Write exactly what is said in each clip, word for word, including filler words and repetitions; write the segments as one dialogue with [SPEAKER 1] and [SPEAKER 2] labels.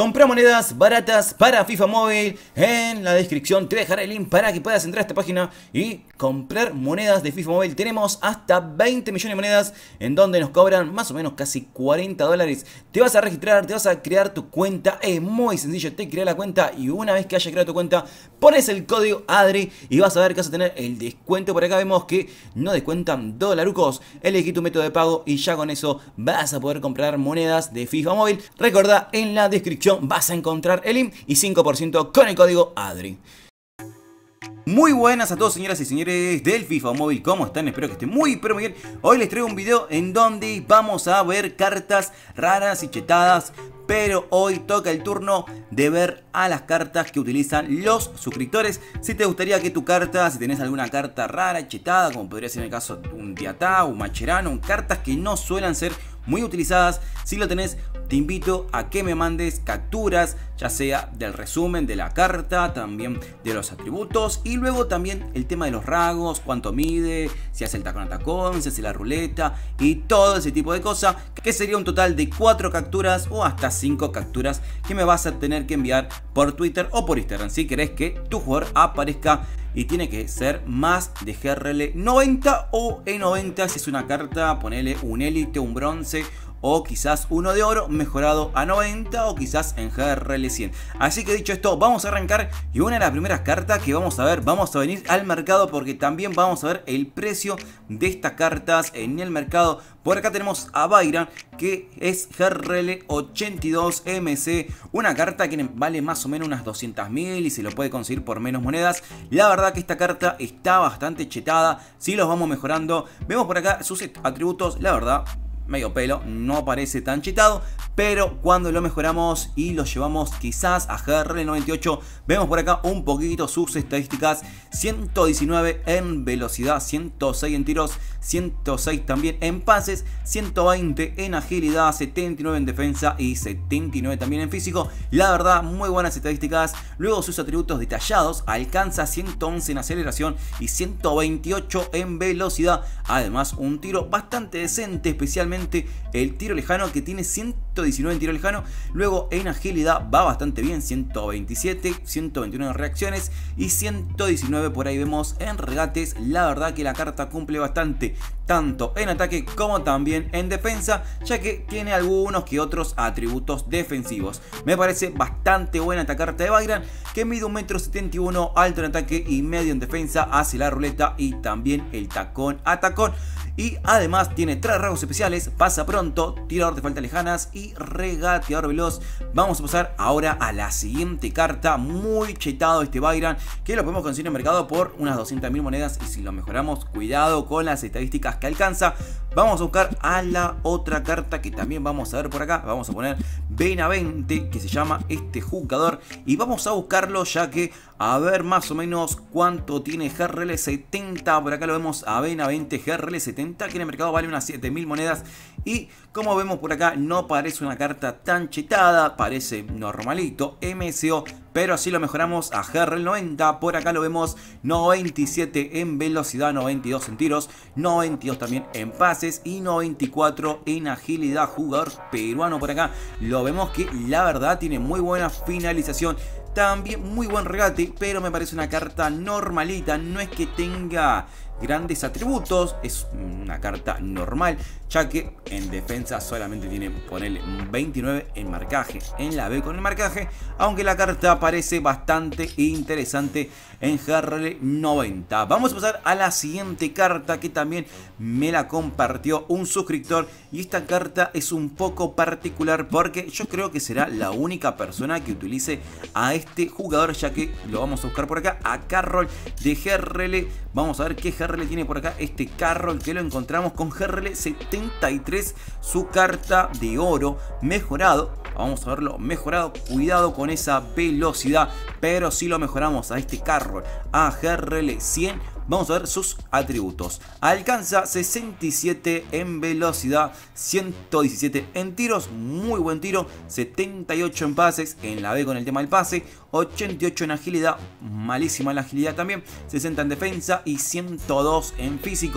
[SPEAKER 1] Compra monedas baratas para FIFA Móvil. En la descripción te dejaré el link para que puedas entrar a esta página y comprar monedas de FIFA Móvil. Tenemos hasta veinte millones de monedas en donde nos cobran más o menos casi cuarenta dólares. Te vas a registrar, te vas a crear tu cuenta. Es muy sencillo, te creas la cuenta y una vez que hayas creado tu cuenta pones el código ADRI y vas a ver que vas a tener el descuento. Por acá vemos que no descuentan dolarucos. Elegí tu método de pago y ya con eso vas a poder comprar monedas de FIFA Móvil. Recordá, en la descripción vas a encontrar el link y cinco por ciento con el código ADRI. Muy buenas a todos, señoras y señores del FIFA Móvil, ¿cómo están? Espero que estén muy pero muy bien. Hoy les traigo un video en donde vamos a ver cartas raras y chetadas, pero hoy toca el turno de ver a las cartas que utilizan los suscriptores. Si te gustaría que tu carta, si tenés alguna carta rara y chetada, como podría ser en el caso de un Diatá, un Mascherano, cartas que no suelen ser muy utilizadas, si lo tenés, te invito a que me mandes capturas, ya sea del resumen de la carta, también de los atributos y luego también el tema de los rasgos, cuánto mide, si hace el tacón a tacón, si hace la ruleta y todo ese tipo de cosas, que sería un total de cuatro capturas o hasta cinco capturas que me vas a tener que enviar por Twitter o por Instagram si querés que tu jugador aparezca. Y tiene que ser más de G R L noventa o E noventa si es una carta, ponele un élite, un bronce o quizás uno de oro mejorado a noventa o quizás en G R L cien. Así que dicho esto, vamos a arrancar y una de las primeras cartas que vamos a ver, vamos a venir al mercado porque también vamos a ver el precio de estas cartas en el mercado. Por acá tenemos a Byron, que es G R L ochenta y dos M C, una carta que vale más o menos unas doscientas mil y se lo puede conseguir por menos monedas. La verdad que esta carta está bastante chetada, si los vamos mejorando. Vemos por acá sus atributos, la verdad medio pelo, no parece tan chetado, pero cuando lo mejoramos y lo llevamos quizás a G R L noventa y ocho, vemos por acá un poquito sus estadísticas: ciento diecinueve en velocidad, ciento seis en tiros, ciento seis también en pases, ciento veinte en agilidad, setenta y nueve en defensa y setenta y nueve también en físico. La verdad, muy buenas estadísticas. Luego sus atributos detallados: alcanza ciento once en aceleración y ciento veintiocho en velocidad. Además, un tiro bastante decente, especialmente el tiro lejano, que tiene ciento diecinueve en tiro lejano. Luego en agilidad va bastante bien, ciento veintisiete, ciento veintiuno en reacciones y ciento diecinueve por ahí vemos en regates. La verdad que la carta cumple bastante, tanto en ataque como también en defensa, ya que tiene algunos que otros atributos defensivos. Me parece bastante buena esta carta de Byron, que mide un metro setenta y uno, alto en ataque y medio en defensa, hace la ruleta y también el tacón a tacón. Y además tiene tres rasgos especiales: pasa pronto, tirador de faltas lejanas y regateador veloz. Vamos a pasar ahora a la siguiente carta. Muy chetado este Byron, que lo podemos conseguir en el mercado por unas doscientas mil monedas. Y si lo mejoramos, cuidado con las estadísticas que alcanza. Vamos a buscar a la otra carta que también vamos a ver por acá. Vamos a poner Benavente, que se llama este jugador, y vamos a buscarlo ya que a ver más o menos cuánto tiene G R L setenta. Por acá lo vemos a Benavente G R L setenta, que en el mercado vale unas siete mil monedas. Y como vemos por acá, no parece una carta tan chetada, parece normalito, M S O, pero así lo mejoramos a G R L noventa. Por acá lo vemos noventa y siete en velocidad, noventa y dos en tiros, noventa y dos también en pases y noventa y cuatro en agilidad. Jugador peruano por acá. Lo vemos que la verdad tiene muy buena finalización, también muy buen regate, pero me parece una carta normalita. No es que tenga grandes atributos, es una carta normal, ya que en defensa solamente tiene, ponerle veintinueve en marcaje, en la B con el marcaje, aunque la carta parece bastante interesante en G R L noventa. Vamos a pasar a la siguiente carta, que también me la compartió un suscriptor, y esta carta es un poco particular porque yo creo que será la única persona que utilice a este jugador, ya que lo vamos a buscar por acá, a Carroll de G R L. Vamos a ver qué G R L tiene por acá este Carroll, que lo encontramos con G R L setenta y tres, su carta de oro mejorado. Vamos a verlo mejorado, cuidado con esa velocidad, pero si lo mejoramos a este Carroll a G R L cien, vamos a ver sus atributos. Alcanza sesenta y siete en velocidad, ciento diecisiete en tiros, muy buen tiro, setenta y ocho en pases, en la B con el tema del pase, ochenta y ocho en agilidad, malísima la agilidad también, sesenta en defensa y ciento dos en físico.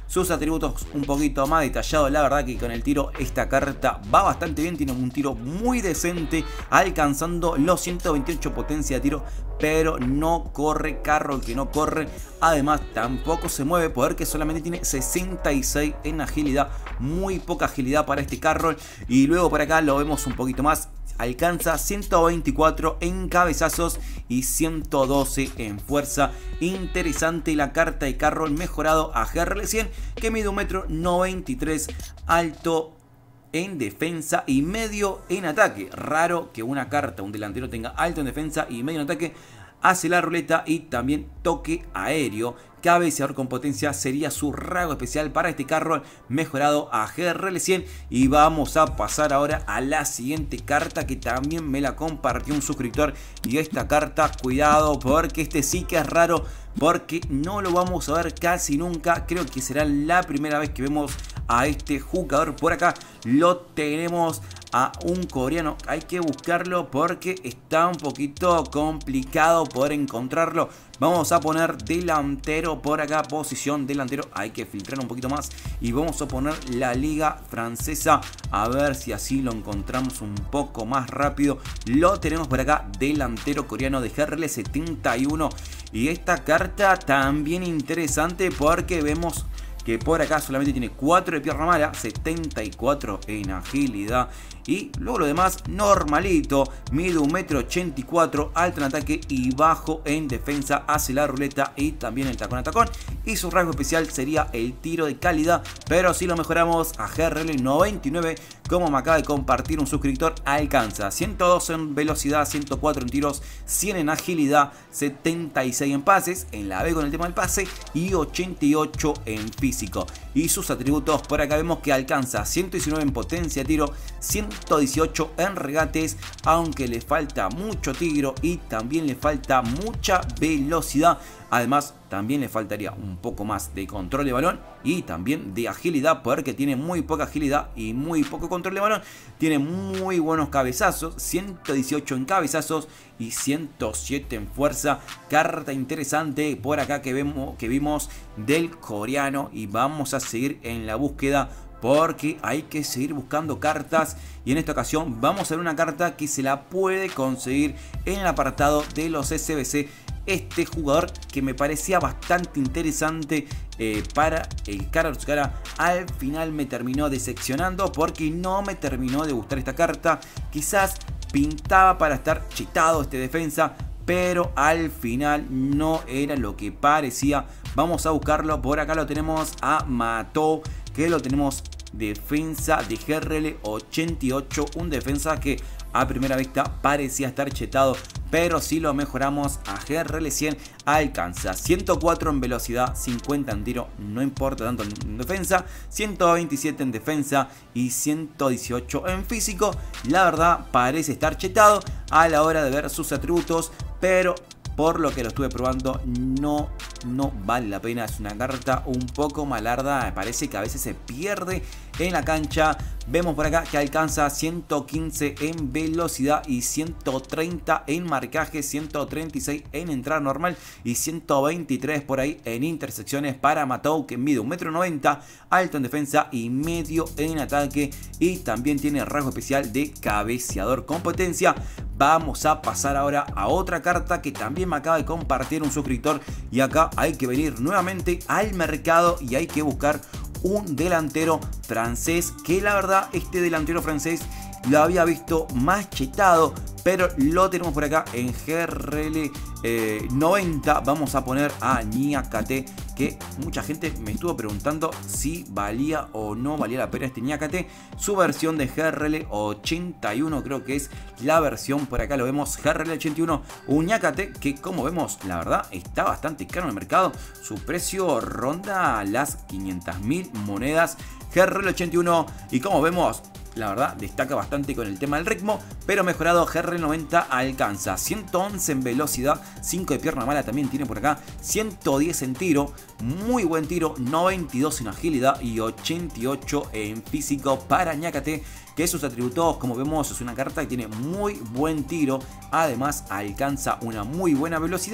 [SPEAKER 1] sus atributos un poquito más detallados. La verdad que con el tiro esta carta va bastante bien, tiene un tiro muy decente, alcanzando los ciento veintiocho potencia de tiro, pero no corre, carro el que no corre. Además tampoco se mueve porque solamente tiene sesenta y seis en agilidad, muy poca agilidad para este carro. Y luego por acá lo vemos un poquito más, alcanza ciento veinticuatro en cabezazos y ciento doce en fuerza. Interesante la carta de Carroll mejorado a G R L cien, que mide un metro noventa y tres, alto en defensa y medio en ataque. Raro que una carta, un delantero, tenga alto en defensa y medio en ataque. Hace la ruleta y también toque aéreo. Cabeceador con potencia sería su rasgo especial para este Carroll mejorado a G R L cien. Y vamos a pasar ahora a la siguiente carta, que también me la compartió un suscriptor. Y esta carta, cuidado, porque este sí que es raro, porque no lo vamos a ver casi nunca. Creo que será la primera vez que vemos a este jugador por acá. Lo tenemos a un coreano, hay que buscarlo porque está un poquito complicado poder encontrarlo. Vamos a poner delantero por acá, posición delantero, hay que filtrar un poquito más y vamos a poner la liga francesa, a ver si así lo encontramos un poco más rápido. Lo tenemos por acá, delantero coreano de G R L setenta y uno, y esta carta también interesante porque vemos que por acá solamente tiene cuatro de pierna mala, setenta y cuatro en agilidad. Y luego lo demás normalito, mide un metro ochenta y cuatro, alto en ataque y bajo en defensa. Hace la ruleta y también el tacón a tacón. Y su rasgo especial sería el tiro de calidad, pero si lo mejoramos a G R L noventa y nueve, como me acaba de compartir un suscriptor, alcanza ciento dos en velocidad, ciento cuatro en tiros, cien en agilidad, setenta y seis en pases, en la B con el tema del pase, y ochenta y ocho en físico. Y sus atributos por acá vemos que alcanza ciento diecinueve en potencia de tiro, ciento dieciocho en regates, aunque le falta mucho tiro y también le falta mucha velocidad. Además también le faltaría un poco más de control de balón y también de agilidad, porque tiene muy poca agilidad y muy poco control de balón. Tiene muy buenos cabezazos, ciento dieciocho en cabezazos y ciento siete en fuerza. Carta interesante por acá que, vemos, que vimos del coreano, y vamos a seguir en la búsqueda porque hay que seguir buscando cartas. Y en esta ocasión vamos a ver una carta que se la puede conseguir en el apartado de los S B C. Este jugador que me parecía bastante interesante eh, para el cara a cara, al final me terminó decepcionando porque no me terminó de gustar esta carta. Quizás pintaba para estar chetado este defensa, pero al final no era lo que parecía. Vamos a buscarlo. Por acá lo tenemos a Matou, que lo tenemos defensa de G R L ochenta y ocho, un defensa que a primera vista parecía estar chetado, pero si lo mejoramos a G R L cien, alcanza ciento cuatro en velocidad, cincuenta en tiro, no importa tanto en defensa, ciento veintisiete en defensa y ciento dieciocho en físico. La verdad parece estar chetado a la hora de ver sus atributos, pero por lo que lo estuve probando no, no vale la pena. Es una carta un poco malarda, me parece que a veces se pierde en la cancha. Vemos por acá que alcanza ciento quince en velocidad y ciento treinta en marcaje, ciento treinta y seis en entrada normal y ciento veintitrés por ahí en intersecciones para Matou, que mide un metro noventa, alto en defensa y medio en ataque, y también tiene rasgo especial de cabeceador con potencia. Vamos a pasar ahora a otra carta que también me acaba de compartir un suscriptor, y acá hay que venir nuevamente al mercado y hay que buscar un delantero francés, que la verdad este delantero francés lo había visto más chetado, pero lo tenemos por acá en G R L eh, noventa. Vamos a poner a Niakate, que mucha gente me estuvo preguntando si valía o no valía la pena este Niakate. Su versión de G R L ochenta y uno creo que es la versión, por acá lo vemos, G R L ochenta y uno, un Niakate que, como vemos, la verdad está bastante caro en el mercado. Su precio ronda las quinientas mil monedas. G R L ochenta y uno, y como vemos, la verdad destaca bastante con el tema del ritmo, pero mejorado. G R L noventa alcanza ciento once en velocidad, cinco de pierna mala también tiene por acá, ciento diez en tiro, muy buen tiro, noventa y dos en agilidad y ochenta y ocho en físico para Niakate, que sus atributos, como vemos, es una carta que tiene muy buen tiro. Además alcanza una muy buena velocidad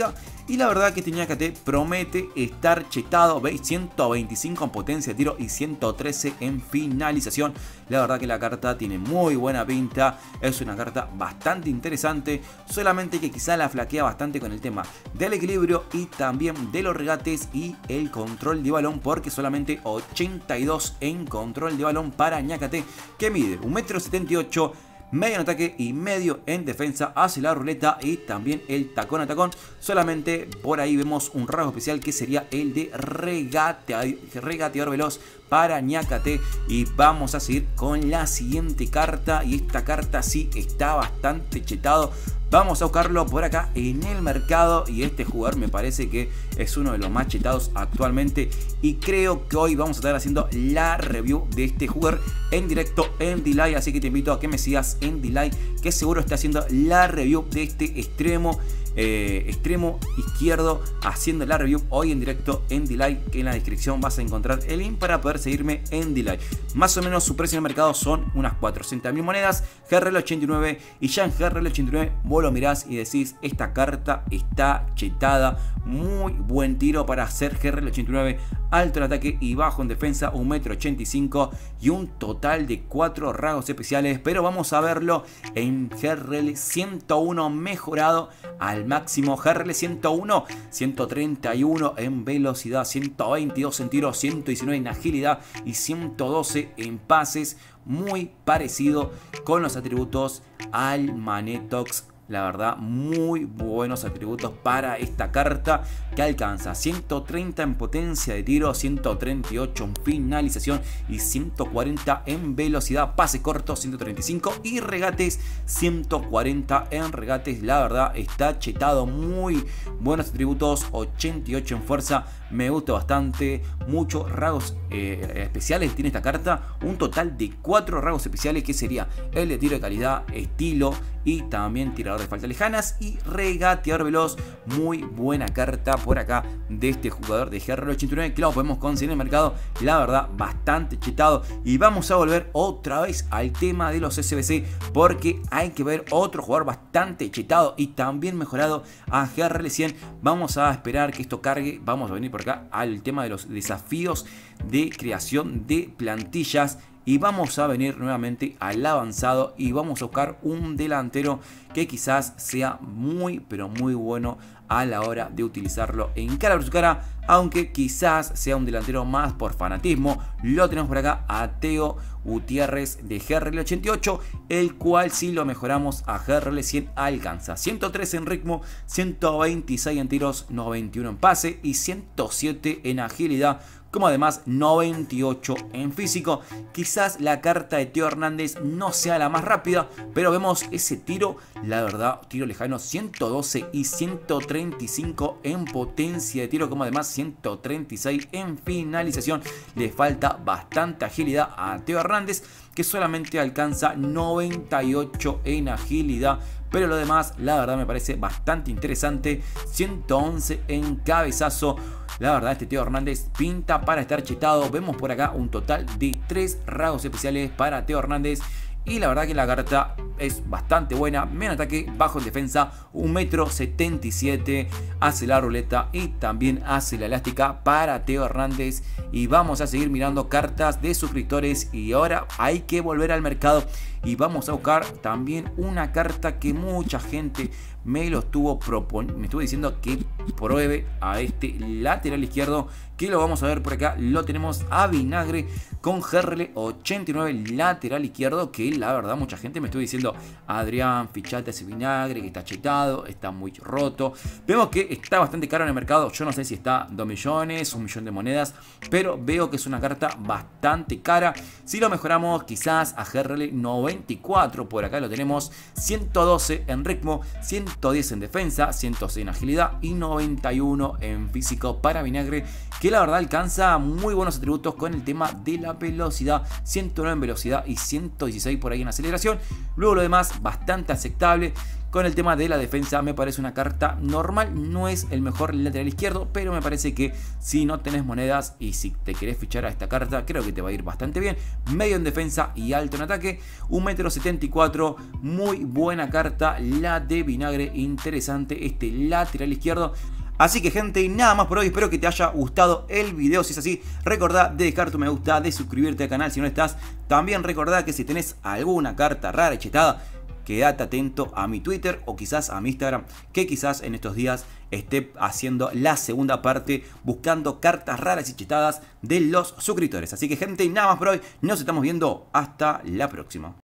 [SPEAKER 1] Y la verdad que este ñacate promete estar chetado. Veis, ciento veinticinco en potencia de tiro y ciento trece en finalización. La verdad que la carta tiene muy buena pinta. Es una carta bastante interesante. Solamente que quizá la flaquea bastante con el tema del equilibrio y también de los regates y el control de balón. Porque solamente ochenta y dos en control de balón para ñacate, que mide un metro setenta y ocho. Medio en ataque y medio en defensa, hace la ruleta y también el tacón a tacón. Solamente por ahí vemos un rasgo especial que sería el de regate, regateador veloz para ñacate. Y vamos a seguir con la siguiente carta. Y esta carta sí está bastante chetado. Vamos a buscarlo por acá en el mercado. Y este jugador me parece que es uno de los más chetados actualmente. Y creo que hoy vamos a estar haciendo la review de este jugador en directo en Delay. Así que te invito a que me sigas en Delay, que seguro está haciendo la review de este extremo. Eh, extremo izquierdo, haciendo la review hoy en directo en Delay, que en la descripción vas a encontrar el link para poder seguirme en Delay. Más o menos su precio en el mercado son unas cuatrocientas mil monedas, G R L ochenta y nueve, y ya en G R L ochenta y nueve vos lo mirás y decís, esta carta está chetada. Muy buen tiro para hacer G R L ochenta y nueve, alto en ataque y bajo en defensa, un metro ochenta y cinco y un total de cuatro rasgos especiales. Pero vamos a verlo en G R L ciento uno mejorado al máximo. G R L ciento uno, ciento treinta y uno en velocidad, ciento veintidós en tiro, ciento diecinueve en agilidad y ciento doce en pases. Muy parecido con los atributos al Manetox. La verdad, muy buenos atributos para esta carta, que alcanza ciento treinta en potencia de tiro, ciento treinta y ocho en finalización y ciento cuarenta en velocidad, pase corto ciento treinta y cinco y regates ciento cuarenta en regates. La verdad está chetado, muy buenos atributos, ochenta y ocho en fuerza, me gusta bastante. Muchos rasgos eh, especiales tiene esta carta, un total de cuatro rasgos especiales, que sería el de tiro de calidad, estilo y también tirador de faltas lejanas y regateador veloz. Muy buena carta por acá de este jugador de G R L ochenta y nueve, que lo podemos conseguir en el mercado. La verdad, bastante chetado. Y vamos a volver otra vez al tema de los S B C, porque hay que ver otro jugador bastante chetado y también mejorado a G R L cien. Vamos a esperar que esto cargue. Vamos a venir por acá al tema de los desafíos de creación de plantillas. Y vamos a venir nuevamente al avanzado y vamos a buscar un delantero que quizás sea muy pero muy bueno a la hora de utilizarlo en cara versus cara, aunque quizás sea un delantero más por fanatismo. Lo tenemos por acá a Teo Gutiérrez de G R L ochenta y ocho, el cual si lo mejoramos a G R L cien alcanza ciento trece en ritmo, ciento veintiséis en tiros, noventa y uno en pase y ciento siete en agilidad, como además noventa y ocho en físico. Quizás la carta de Teo Hernández no sea la más rápida, pero vemos ese tiro, la verdad, tiro lejano, ciento doce y ciento treinta y cinco en potencia de tiro, como además ciento treinta y seis en finalización. Le falta bastante agilidad a Teo Hernández, que solamente alcanza noventa y ocho en agilidad. Pero lo demás, la verdad, me parece bastante interesante. ciento once en cabezazo. La verdad, este Teo Hernández pinta para estar chetado. Vemos por acá un total de tres rasgos especiales para Teo Hernández. Y la verdad que la carta es bastante buena. Menos ataque, bajo en defensa, un metro setenta y siete. Hace la ruleta y también hace la elástica para Teo Hernández. Y vamos a seguir mirando cartas de suscriptores. Y ahora hay que volver al mercado. Y vamos a buscar también una carta que mucha gente me lo estuvo proponiendo. Me estuvo diciendo que pruebe a este lateral izquierdo, que lo vamos a ver por acá. Lo tenemos a Vinagre con G R L ochenta y nueve, lateral izquierdo, que la verdad mucha gente me estuvo diciendo: Adrián, fichate ese Vinagre que está chetado, está muy roto. Vemos que está bastante caro en el mercado. Yo no sé si está dos millones, un millón de monedas, pero veo que es una carta bastante cara. Si lo mejoramos quizás a G R L noventa y cuatro, por acá lo tenemos, ciento doce en ritmo, ciento diez en defensa, ciento seis en agilidad y noventa y uno en físico para Vinagre, que la verdad alcanza muy buenos atributos con el tema de la velocidad, ciento nueve en velocidad y ciento dieciséis por ahí en aceleración. Luego lo demás bastante aceptable. Con el tema de la defensa me parece una carta normal, no es el mejor lateral izquierdo, pero me parece que si no tenés monedas y si te querés fichar a esta carta, creo que te va a ir bastante bien. Medio en defensa y alto en ataque, un metro setenta y cuatro, muy buena carta la de Vinagre, interesante este lateral izquierdo. Así que gente, y nada más por hoy, espero que te haya gustado el video. Si es así, recordá de dejar tu me gusta, de suscribirte al canal si no estás. También recordá que si tenés alguna carta rara y chetada, quédate atento a mi Twitter o quizás a mi Instagram, que quizás en estos días esté haciendo la segunda parte buscando cartas raras y chetadas de los suscriptores. Así que gente, nada más por hoy, nos estamos viendo hasta la próxima.